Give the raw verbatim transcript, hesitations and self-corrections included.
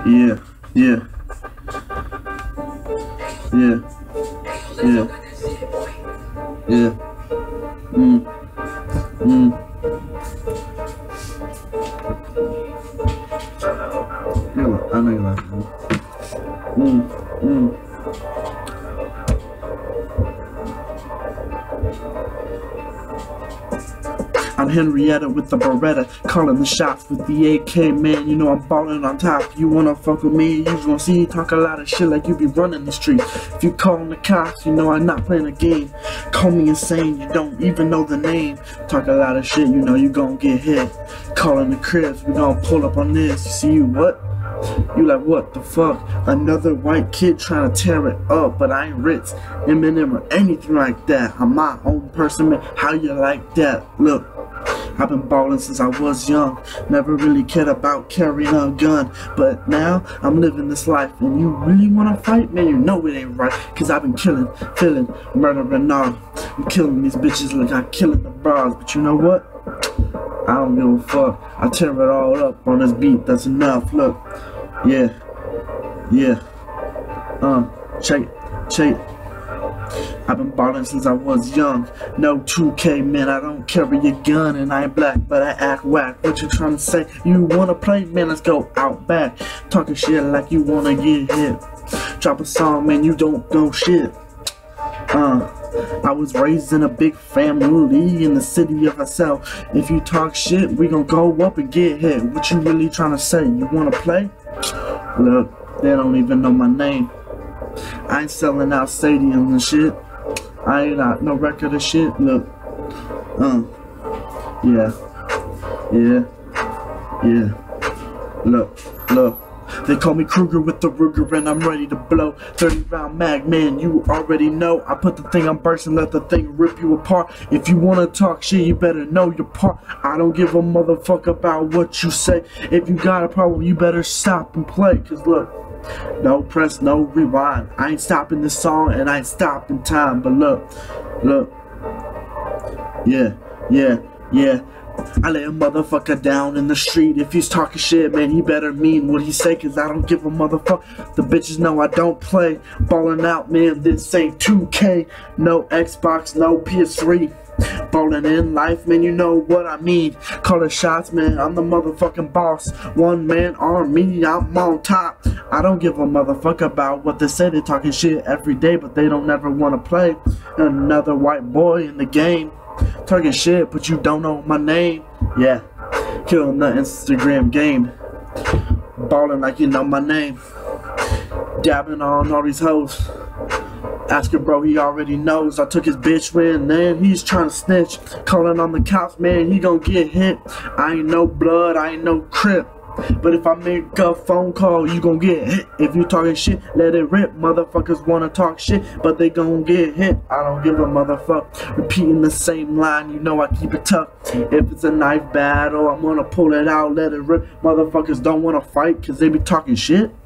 Yeah, yeah, yeah, yeah, yeah, mm, mm. Yeah, I know you like it. Mm, mm. I'm Henrietta with the Beretta, calling the shots with the A K, man. You know I'm ballin' on top. You wanna fuck with me, you gonna see you talk a lot of shit like you be running the street. If you callin' the cops, you know I'm not playing a game. Call me insane, you don't even know the name. Talk a lot of shit, you know you gon' get hit. Calling the cribs, we gon' pull up on this. You see you what? You like, what the fuck? Another white kid trying to tear it up, but I ain't Ritz, Eminem, or anything like that. I'm my own person, man. How you like that? Look, I've been ballin' since I was young. Never really cared about carrying a gun, but now I'm living this life. And you really wanna fight? Man, you know it ain't right. Cause I've been killing, feeling, murdering all. I'm killing these bitches like I'm killing the bras. But you know what? I don't give a fuck. I tear it all up on this beat. That's enough. Look, yeah, yeah. Uh, check it, check it. I've been ballin' since I was young. No two K, man, I don't carry a gun. And I ain't black, but I act whack. What you trying to say? You wanna play? Man, let's go out back. Talking shit like you wanna get hit. Drop a song, man, you don't know shit. Uh, I was raised in a big family in the city of myself. If you talk shit, we gon' go up and get hit. What you really trying to say? You wanna play? Look, they don't even know my name. I ain't selling out stadiums and shit. I ain't got no record of shit. Look, uh, yeah, yeah, yeah. Look, look. They call me Kruger with the Ruger and I'm ready to blow. thirty round mag, man, you already know. I put the thing on burst and let the thing rip you apart. If you wanna talk shit, you better know your part. I don't give a motherfucker about what you say. If you got a problem, you better stop and play. Cause look, no press, no rewind. I ain't stopping this song and I ain't stopping time. But look, look, yeah, yeah, yeah. I lay a motherfucker down in the street. If he's talking shit, man, he better mean what he say. Cause I don't give a motherfucker. The bitches know I don't play. Ballin' out, man, this ain't two K. No Xbox, no P S three. Ballin' in life, man, you know what I mean. Callin' shots, man, I'm the motherfucking boss. One man army, I'm on top. I don't give a motherfucker about what they say. They talking shit every day, but they don't ever wanna play. Another white boy in the game. Talking shit, but you don't know my name. Yeah, killing the Instagram game. Ballin' like you know my name. Dabbing on all these hoes. Ask your bro, he already knows. I took his bitch when, man, he's trying to snitch. Calling on the cops, man, he gon' get hit. I ain't no blood, I ain't no crip. But if I make a phone call, you gon' get hit. If you talking shit, let it rip. Motherfuckers wanna talk shit, but they gon' get hit. I don't give a motherfucker. Repeating the same line, you know I keep it tough. If it's a knife battle, I'm gonna pull it out, let it rip. Motherfuckers don't wanna fight, cause they be talking shit.